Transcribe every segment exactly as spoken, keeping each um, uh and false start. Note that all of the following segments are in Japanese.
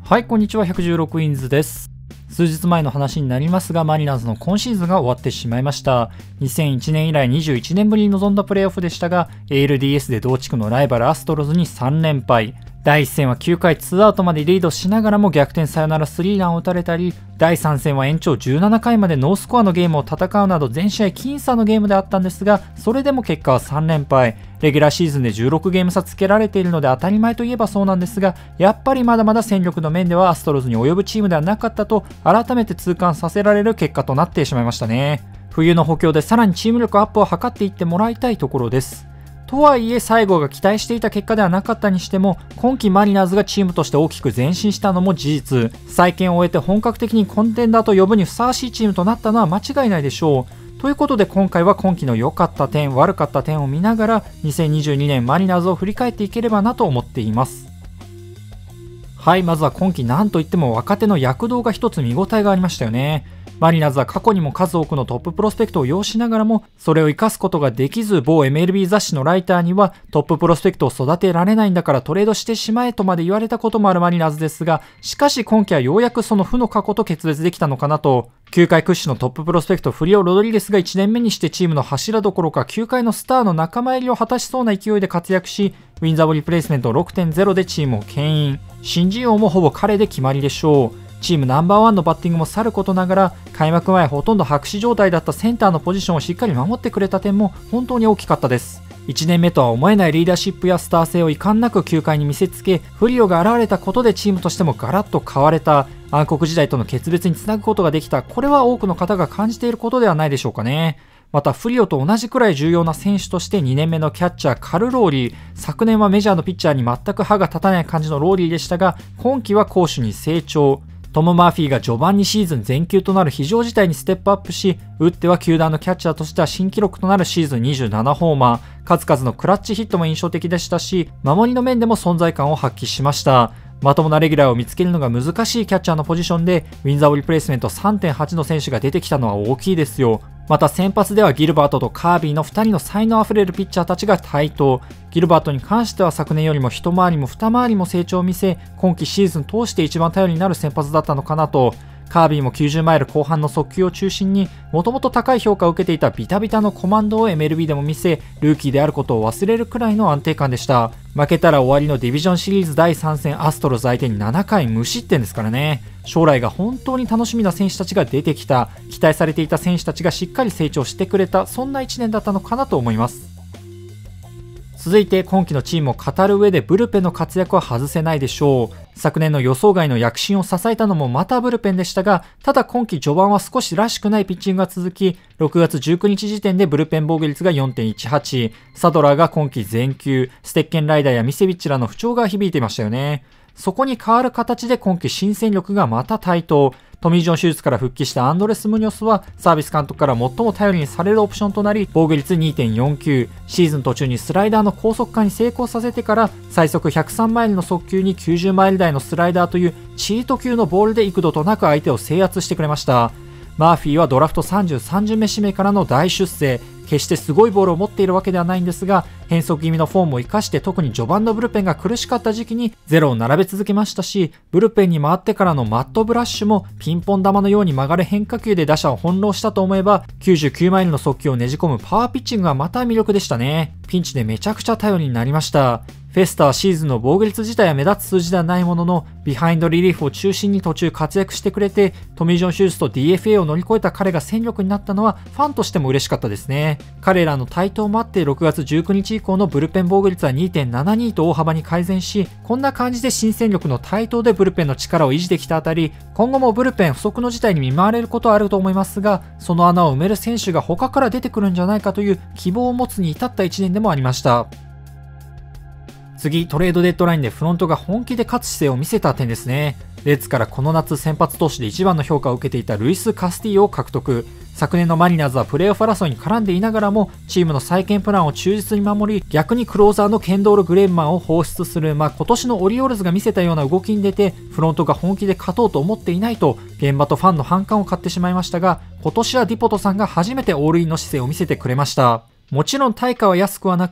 はい、こんにちは。ひゃくじゅうろくインズです。数日前の話になりますが、マリナーズの今シーズンが終わってしまいました。にせんいちねん以来にじゅういちねんぶりに臨んだプレーオフでしたが、エーエルディーエス で同地区のライバルアストロズにさんれんぱい。だいいっ戦はきゅうかいツーアウトまでリードしながらも逆転サヨナラスリーランを打たれたり、だいさん戦は延長じゅうななかいまでノースコアのゲームを戦うなど全試合僅差のゲームであったんですが、それでも結果はさんれんぱい。レギュラーシーズンでじゅうろくゲーム差つけられているので当たり前といえばそうなんですが、やっぱりまだまだ戦力の面ではアストロズに及ぶチームではなかったと改めて痛感させられる結果となってしまいましたね。冬の補強でさらにチーム力アップを図っていってもらいたいところです。とはいえ最後が期待していた結果ではなかったにしても、今季マリナーズがチームとして大きく前進したのも事実。再建を終えて本格的にコンテンダーと呼ぶにふさわしいチームとなったのは間違いないでしょう。ということで今回は今季の良かった点、悪かった点を見ながらにせんにじゅうにねんマリナーズを振り返っていければなと思っています。はい、まずは今季なんといっても若手の躍動が一つ見応えがありましたよね。マリナーズは過去にも数多くのトッププロスペクトを要しながらも、それを生かすことができず、某 エムエルビー 雑誌のライターにはトッププロスペクトを育てられないんだからトレードしてしまえとまで言われたこともあるマリナーズですが、しかし今季はようやくその負の過去と決別できたのかなと。球界屈指のトッププロスペクトフリオ・ロドリゲスがいちねんめにしてチームの柱どころか球界のスターの仲間入りを果たしそうな勢いで活躍し、ウィンザボリプレイスメント ろくてんゼロ でチームを牽引。新人王もほぼ彼で決まりでしょう。チームナンバーワンのバッティングもさることながら、開幕前ほとんど白紙状態だったセンターのポジションをしっかり守ってくれた点も本当に大きかったです。いちねんめとは思えないリーダーシップやスター性を遺憾なく球界に見せつけ、フリオが現れたことでチームとしてもガラッと変われた。暗黒時代との決別につなぐことができた。これは多くの方が感じていることではないでしょうかね。またフリオと同じくらい重要な選手としてにねんめのキャッチャーカル・ローリー。昨年はメジャーのピッチャーに全く歯が立たない感じのローリーでしたが、今季は攻守に成長。トム・マーフィーが序盤にシーズン全休となる非常事態にステップアップし、打っては球団のキャッチャーとしては新記録となるシーズンにじゅうななホーマー、数々のクラッチヒットも印象的でしたし、守りの面でも存在感を発揮しました。まともなレギュラーを見つけるのが難しいキャッチャーのポジションで、ウィンザーリプレイスメント さんてんはち の選手が出てきたのは大きいですよ。また先発ではギルバートとカービーのふたりの才能あふれるピッチャーたちが台頭。ギルバートに関しては昨年よりも一回りも二回りも成長を見せ、今季シーズン通して一番頼りになる先発だったのかなと。カービーもきゅうじゅうマイル後半の速球を中心に、もともと高い評価を受けていたビタビタのコマンドを エムエルビー でも見せ、ルーキーであることを忘れるくらいの安定感でした。負けたら終わりのディビジョンシリーズだいさん戦アストロズ相手にななかい無失点ですからね。将来が本当に楽しみな選手たちが出てきた。期待されていた選手たちがしっかり成長してくれた。そんないちねんだったのかなと思います。続いて今季のチームを語る上でブルペンの活躍は外せないでしょう。昨年の予想外の躍進を支えたのもまたブルペンでしたが、ただ今季序盤は少しらしくないピッチングが続き、ろくがつじゅうくにち時点でブルペン防御率が よんてんいちはち、サドラーが今季全休、ステッケンライダーやミセビッチらの不調が響いていましたよね。そこに代わる形で今季新戦力がまた台頭。トミー・ジョン手術から復帰したアンドレス・ムニョスはサービス監督から最も頼りにされるオプションとなり、防御率 にてんよんきゅう、シーズン途中にスライダーの高速化に成功させてから最速ひゃくさんマイルの速球にきゅうじゅうマイル台のスライダーというチート級のボールで幾度となく相手を制圧してくれました。マーフィーはドラフトさんじゅうさん巡目指名からの大出世。決してすごいボールを持っているわけではないんですが、変則気味のフォームを生かして特に序盤のブルペンが苦しかった時期にゼロを並べ続けましたし、ブルペンに回ってからのマットブラッシュもピンポン玉のように曲がる変化球で打者を翻弄したと思えば、きゅうじゅうきゅうマイルの速球をねじ込むパワーピッチングがまた魅力でしたね。ピンチでめちゃくちゃ頼りになりました。フェスタはシーズンの防御率自体は目立つ数字ではないものの、ビハインドリリーフを中心に途中活躍してくれて、トミー・ジョン手術と ディーエフエー を乗り越えた彼が戦力になったのはファンとしても嬉しかったですね。彼らの台頭もあってろくがつじゅうくにち以降のブルペン防御率は にてんななに と大幅に改善し、こんな感じで新戦力の台頭でブルペンの力を維持できたあたり、今後もブルペン不足の事態に見舞われることはあると思いますが、その穴を埋める選手が他から出てくるんじゃないかという希望を持つに至ったいちねんでもありました。次、トレードデッドラインでフロントが本気で勝つ姿勢を見せた点ですね。レッズからこの夏先発投手で一番の評価を受けていたルイス・カスティーヨを獲得。昨年のマリナーズはプレーオフ争いに絡んでいながらも、チームの再建プランを忠実に守り、逆にクローザーのケンドール・グレンマンを放出する、まあ今年のオリオールズが見せたような動きに出て、フロントが本気で勝とうと思っていないと、現場とファンの反感を買ってしまいましたが、今年はディポトさんが初めてオールインの姿勢を見せてくれました。もちろん対価は安くはなく、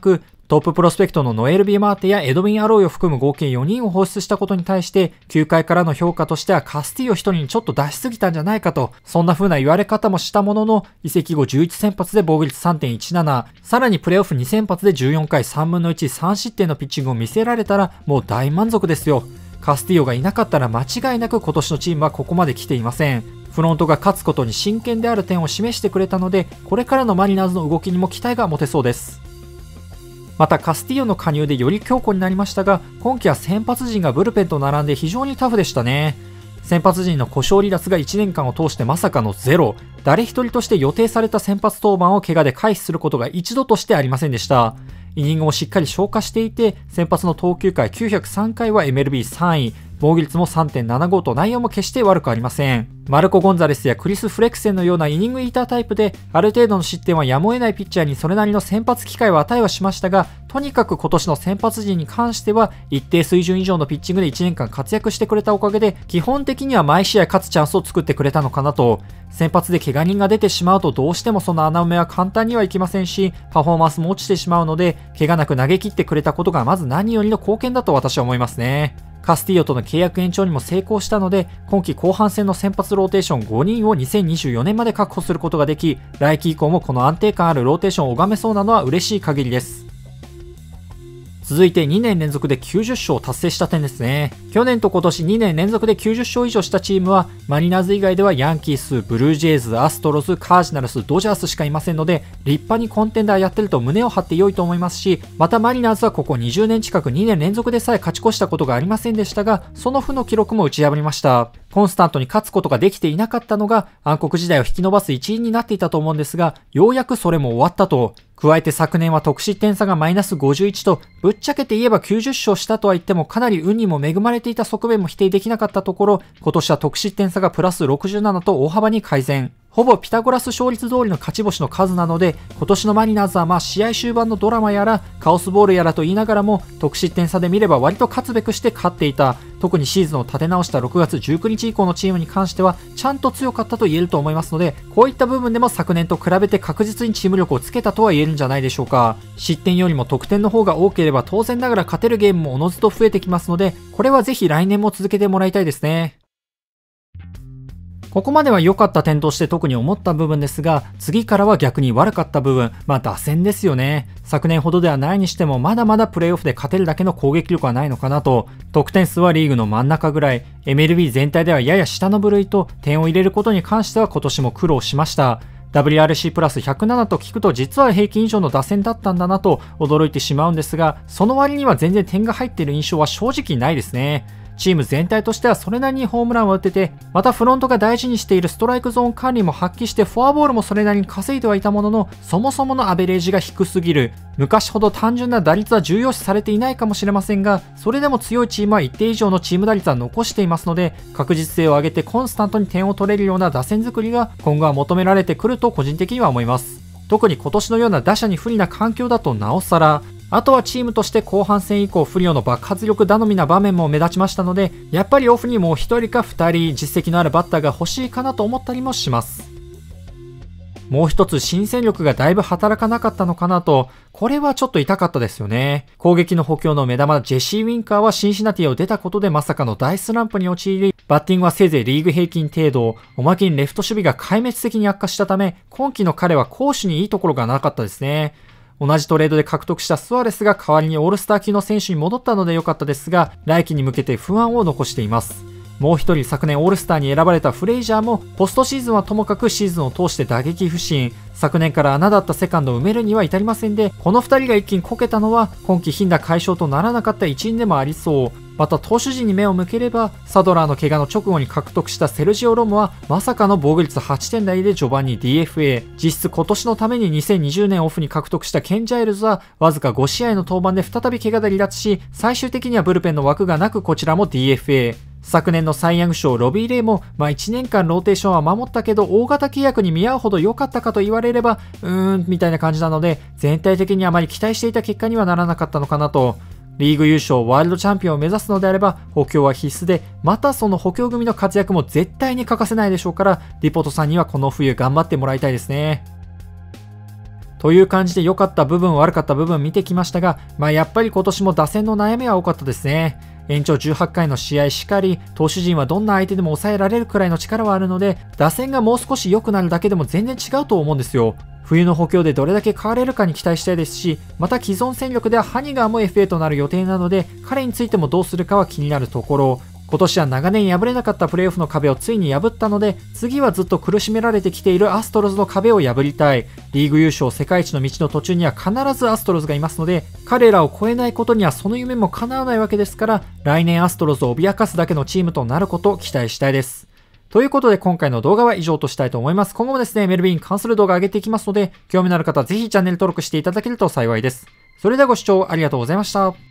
トッププロスペクトのノエル・ビマーテやエドウィン・アロイを含む合計よにんを放出したことに対して、球界からの評価としてはカスティーヨ一人にちょっと出しすぎたんじゃないかと、そんな風な言われ方もしたものの、移籍後じゅういち先発で防御率 さんてんいちなな、さらにプレーオフに先発でじゅうよんかいさんぶんのいち、さん失点のピッチングを見せられたら、もう大満足ですよ。カスティーヨがいなかったら間違いなく今年のチームはここまで来ていません。フロントが勝つことに真剣である点を示してくれたので、これからのマリナーズの動きにも期待が持てそうです。またカスティーヨの加入でより強固になりましたが、今季は先発陣がブルペンと並んで非常にタフでしたね。先発陣の故障離脱がいちねんかんを通してまさかのゼロ、誰一人として予定された先発登板を怪我で回避することが一度としてありませんでした。イニングもしっかり消化していて、先発の投球回きゅうひゃくさんかいは エムエルビーさんい、防御率も さんてんななご と内容も決して悪くありません。マルコ・ゴンザレスやクリス・フレクセンのようなイニングイータータイプで、ある程度の失点はやむを得ないピッチャーにそれなりの先発機会を与えはしましたが、とにかく今年の先発陣に関しては、一定水準以上のピッチングでいちねんかん活躍してくれたおかげで、基本的には毎試合勝つチャンスを作ってくれたのかなと。先発で怪我人が出てしまうとどうしてもその穴埋めは簡単にはいきませんし、パフォーマンスも落ちてしまうので、怪我なく投げ切ってくれたことがまず何よりの貢献だと私は思いますね。カスティーヨとの契約延長にも成功したので、今季後半戦の先発ローテーションごにんをにせんにじゅうよねんまで確保することができ、来季以降もこの安定感あるローテーションを拝めそうなのは嬉しい限りです。続いてにねん連続できゅうじゅっしょうを達成した点ですね。去年と今年にねん連続できゅうじゅっしょう以上したチームは、マリナーズ以外ではヤンキース、ブルージェイズ、アストロズ、カージナルス、ドジャースしかいませんので、立派にコンテンダーやってると胸を張って良いと思いますし、またマリナーズはここにじゅうねん近くにねん連続でさえ勝ち越したことがありませんでしたが、その負の記録も打ち破りました。コンスタントに勝つことができていなかったのが暗黒時代を引き伸ばす一因になっていたと思うんですが、ようやくそれも終わったと。加えて昨年は得失点差がマイナスごじゅういちと、ぶっちゃけて言えばきゅうじゅっしょうしたとは言ってもかなり運にも恵まれていた側面も否定できなかったところ、今年は得失点差がプラスろくじゅうななと大幅に改善。ほぼピタゴラス勝率通りの勝ち星の数なので、今年のマリナーズはまあ試合終盤のドラマやらカオスボールやらと言いながらも、得失点差で見れば割と勝つべくして勝っていた。特にシーズンを立て直したろくがつじゅうくにち以降のチームに関してはちゃんと強かったと言えると思いますので、こういった部分でも昨年と比べて確実にチーム力をつけたとは言えるんじゃないでしょうか。失点よりも得点の方が多ければ当然ながら勝てるゲームもおのずと増えてきますので、これはぜひ来年も続けてもらいたいですね。ここまでは良かった点として特に思った部分ですが、次からは逆に悪かった部分、まあ打線ですよね。昨年ほどではないにしてもまだまだプレーオフで勝てるだけの攻撃力はないのかなと。得点数はリーグの真ん中ぐらい、エムエルビー 全体ではやや下の部類と、点を入れることに関しては今年も苦労しました。ダブリューアールシー プラスひゃくななと聞くと実は平均以上の打線だったんだなと驚いてしまうんですが、その割には全然点が入っている印象は正直ないですね。チーム全体としてはそれなりにホームランを打ってて、またフロントが大事にしているストライクゾーン管理も発揮してフォアボールもそれなりに稼いではいたものの、そもそものアベレージが低すぎる。昔ほど単純な打率は重要視されていないかもしれませんが、それでも強いチームは一定以上のチーム打率は残していますので、確実性を上げてコンスタントに点を取れるような打線作りが今後は求められてくると個人的には思います。特に今年のような打者に不利な環境だとなおさら。あとはチームとして後半戦以降不良の爆発力頼みな場面も目立ちましたので、やっぱりオフにもうひとりかふたり実績のあるバッターが欲しいかなと思ったりもします。もう一つ新戦力がだいぶ働かなかったのかなと、これはちょっと痛かったですよね。攻撃の補強の目玉ジェシー・ウィンカーはシンシナティを出たことでまさかの大スランプに陥り、バッティングはせいぜいリーグ平均程度、おまけにレフト守備が壊滅的に悪化したため、今季の彼は攻守にいいところがなかったですね。同じトレードで獲得したスアレスが代わりにオールスター級の選手に戻ったので良かったですが、来季に向けて不安を残しています。もう一人昨年オールスターに選ばれたフレイジャーもポストシーズンはともかくシーズンを通して打撃不振、昨年から穴だったセカンドを埋めるには至りませんで、この二人が一気にこけたのは今季頻打解消とならなかった一因でもありそう。また投手陣に目を向ければ、サドラーの怪我の直後に獲得したセルジオ・ロモはまさかの防御率はちてん台で序盤に ディーエフエー、 実質今年のためににせんにじゅうねんオフに獲得したケン・ジャイルズはわずかごしあいの登板で再び怪我で離脱し、最終的にはブルペンの枠がなくこちらも ディーエフエー。昨年のサイ・ヤング賞ロビー・レイも、まあいちねんかんローテーションは守ったけど大型契約に見合うほど良かったかと言われればうーんみたいな感じなので、全体的にあまり期待していた結果にはならなかったのかなと。リーグ優勝、ワールドチャンピオンを目指すのであれば補強は必須で、またその補強組の活躍も絶対に欠かせないでしょうから、リポートさんにはこの冬頑張ってもらいたいですね。 という感じで良かった部分悪かった部分見てきましたが、まあやっぱり今年も打線の悩みは多かったですね。延長じゅうはちかいの試合しかり、投手陣はどんな相手でも抑えられるくらいの力はあるので、打線がもう少し良くなるだけでも全然違うと思うんですよ。冬の補強でどれだけ変われるかに期待したいですし、また既存戦力ではハニガーも エフエー となる予定なので、彼についてもどうするかは気になるところ。今年は長年破れなかったプレーオフの壁をついに破ったので、次はずっと苦しめられてきているアストロズの壁を破りたい。リーグ優勝世界一の道の途中には必ずアストロズがいますので、彼らを超えないことにはその夢も叶わないわけですから、来年アストロズを脅かすだけのチームとなることを期待したいです。ということで今回の動画は以上としたいと思います。今後もですね、エムエルビー に関する動画を上げていきますので、興味のある方はぜひチャンネル登録していただけると幸いです。それではご視聴ありがとうございました。